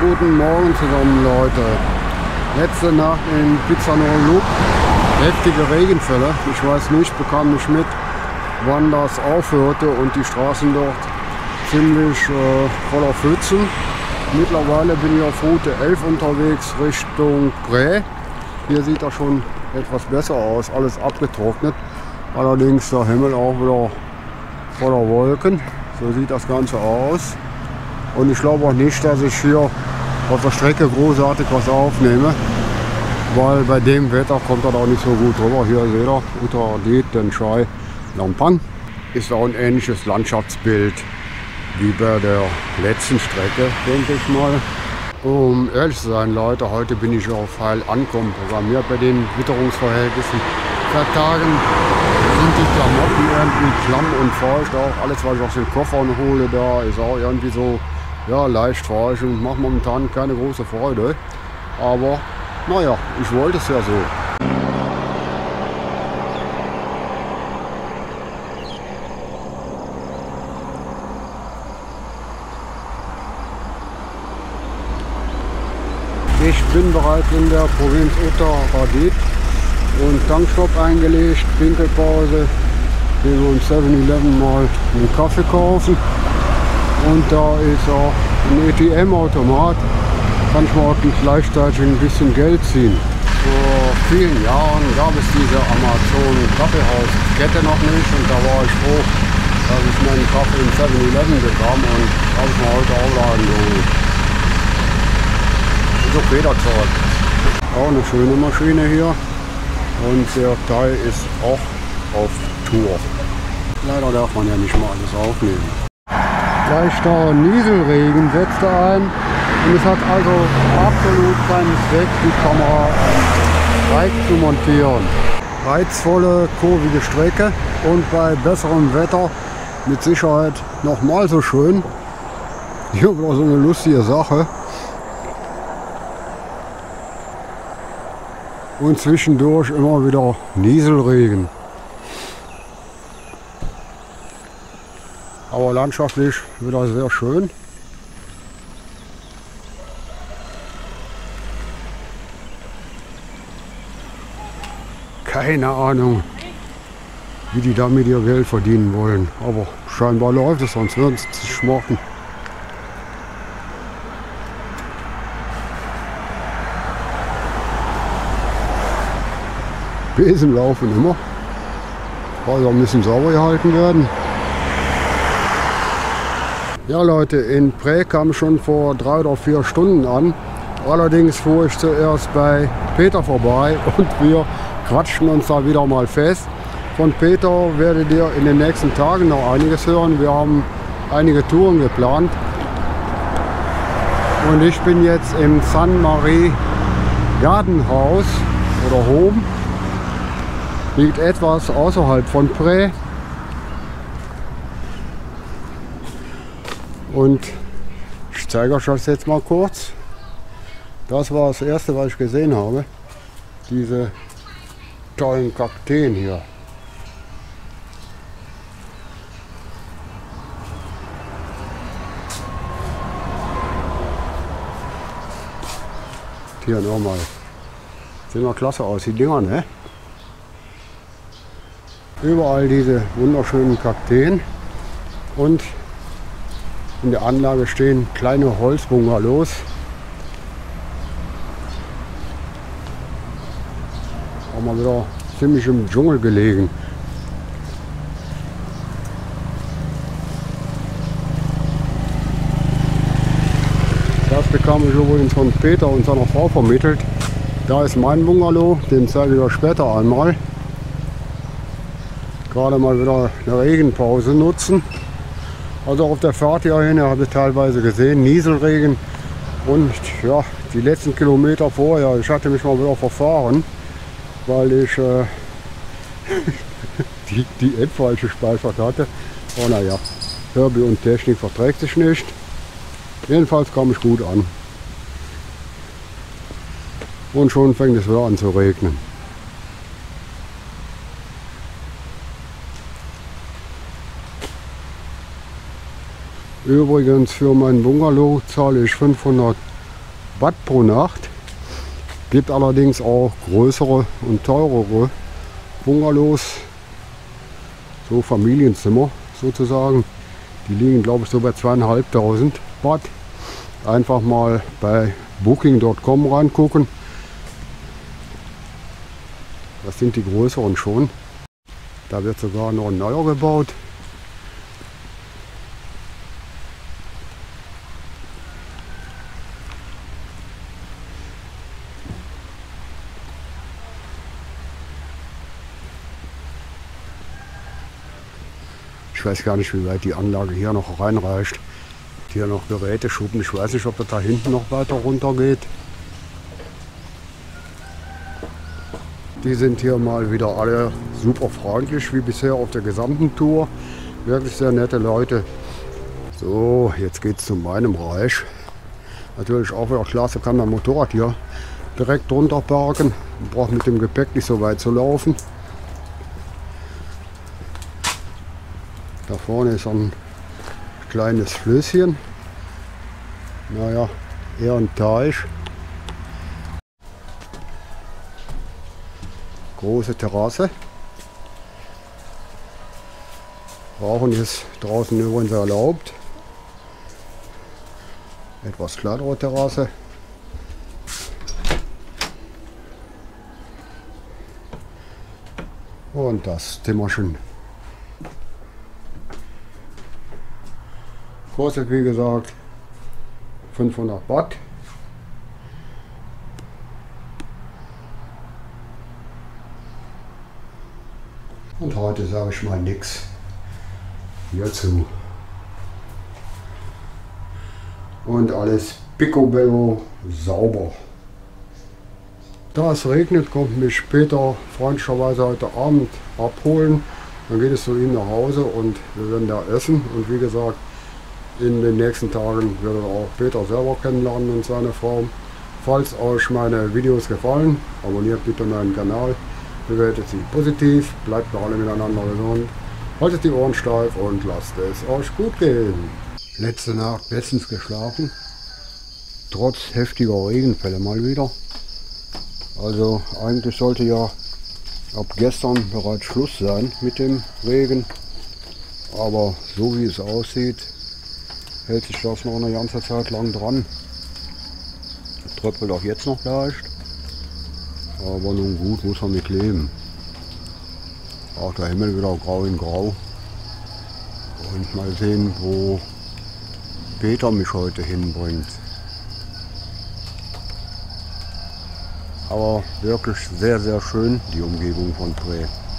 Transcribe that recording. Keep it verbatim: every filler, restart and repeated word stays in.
Guten Morgen zusammen, Leute. Letzte Nacht in Pizzanolo, heftige Regenfälle. Ich weiß nicht, bekam nicht mit, wann das aufhörte und die Straßen dort ziemlich äh, voller Pfützen. Mittlerweile bin ich auf Route elf unterwegs Richtung Prä. Hier sieht das schon etwas besser aus, alles abgetrocknet. Allerdings der Himmel auch wieder voller Wolken. So sieht das Ganze aus. Und ich glaube auch nicht, dass ich hier auf der Strecke großartig was aufnehme, weil bei dem Wetter kommt das auch nicht so gut rüber. Hier seht ihr, unter den Schei Lampang ist auch ein ähnliches Landschaftsbild wie bei der letzten Strecke, denke ich mal. Um ehrlich zu sein, Leute, heute bin ich auf Heil ankommen programmiert. Bei den Witterungsverhältnissen seit Tagen sind die Klamotten irgendwie klamm und feucht. Auch alles, was ich aus den Koffern hole, da ist auch irgendwie so ja, leicht feucht und macht momentan keine große Freude. Aber naja, ich wollte es ja so. Ich bin bereits in der Provinz Uttar Pradesh und Tankstopp eingelegt, Pinkelpause. Gehen wir im seven eleven mal einen Kaffee kaufen. Und da ist auch ein A T M-Automat. Kann ich mal gleichzeitig ein bisschen Geld ziehen. Vor vielen Jahren gab es diese Amazon-Kaffeehauskette noch nicht und da war ich froh, dass ich meinen Kaffee im seven eleven bekam und habe ich mir heute auch laden geholt. Ist okay der Zeug. Auch eine schöne Maschine hier und der Teil ist auch auf Tour. Leider darf man ja nicht mal alles aufnehmen. Leichter Nieselregen setzte ein und es hat also absolut keinen Zweck, die Kamera weit zu montieren. Reizvolle, kurvige Strecke und bei besserem Wetter mit Sicherheit noch mal so schön. Hier wieder so eine lustige Sache. Und zwischendurch immer wieder Nieselregen. Aber landschaftlich wieder sehr schön. Keine Ahnung, wie die damit ihr Geld verdienen wollen. Aber scheinbar läuft es, sonst würden sie es nicht machen. Besen laufen immer. Also müssen sauber gehalten werden. Ja Leute, in Prä kam ich schon vor drei oder vier Stunden an. Allerdings fuhr ich zuerst bei Peter vorbei und wir quatschten uns da wieder mal fest. Von Peter werdet ihr in den nächsten Tagen noch einiges hören. Wir haben einige Touren geplant. Und ich bin jetzt im San Marie Gartenhaus oder Home. Liegt etwas außerhalb von Prä. Und ich zeige euch das jetzt mal kurz. Das war das erste, was ich gesehen habe. Diese tollen Kakteen hier. Hier nochmal. Sehen mal klasse aus, die Dinger, ne? Überall diese wunderschönen Kakteen. Und in der Anlage stehen kleine Holzbungalows. Auch mal wieder ziemlich im Dschungel gelegen. Das bekam ich übrigens von Peter und seiner Frau vermittelt. Da ist mein Bungalow, den zeige ich euch später einmal. Gerade mal wieder eine Regenpause nutzen. Also auf der Fahrt hierhin, ihr habt es teilweise gesehen, Nieselregen und ja, die letzten Kilometer vorher, ich hatte mich mal wieder verfahren, weil ich äh, die, die App falsch gespeichert hatte. Oh naja, Hörbi und Technik verträgt sich nicht. Jedenfalls kam ich gut an. Und schon fängt es wieder an zu regnen. Übrigens für mein Bungalow zahle ich fünfhundert Baht pro Nacht. Gibt allerdings auch größere und teurere Bungalows, so Familienzimmer sozusagen. Die liegen, glaube ich, so bei zweitausendfünfhundert Baht. Einfach mal bei booking punkt com reingucken. Das sind die größeren schon. Da wird sogar noch ein neuer gebaut. Ich weiß gar nicht, wie weit die Anlage hier noch reinreicht. Hier noch Geräteschuppen. Ich weiß nicht, ob das da hinten noch weiter runter geht. Die sind hier mal wieder alle super freundlich, wie bisher auf der gesamten Tour. Wirklich sehr nette Leute. So, jetzt geht es zu meinem Reich. Natürlich auch wieder klasse, kann mein Motorrad hier direkt drunter parken. Man braucht mit dem Gepäck nicht so weit zu laufen. Da vorne ist ein kleines Flüsschen. Naja, eher ein Teich. Große Terrasse. Rauchen ist draußen übrigens erlaubt. Etwas kleinere Terrasse. Und das Zimmerchen. Kostet wie gesagt fünfhundert Baht. Und heute sage ich mal nichts hierzu. Und alles picobello sauber. Da es regnet, kommt mich später freundlicherweise heute Abend abholen. Dann geht es zu ihm nach Hause und wir werden da essen. Und wie gesagt, in den nächsten Tagen werdet ihr auch Peter selber kennenlernen und seine Frau. Falls euch meine Videos gefallen, abonniert bitte meinen Kanal. Bewertet sie positiv, bleibt noch alle miteinander gesund, haltet die Ohren steif und lasst es euch gut gehen. Letzte Nacht bestens geschlafen, trotz heftiger Regenfälle mal wieder. Also eigentlich sollte ja ab gestern bereits Schluss sein mit dem Regen, aber so wie es aussieht, hält sich das noch eine ganze Zeit lang dran. Tröpfelt auch jetzt noch leicht. Aber nun gut, muss man mit leben. Auch der Himmel wieder grau in grau. Und mal sehen, wo Peter mich heute hinbringt. Aber wirklich sehr, sehr schön, die Umgebung von Pre.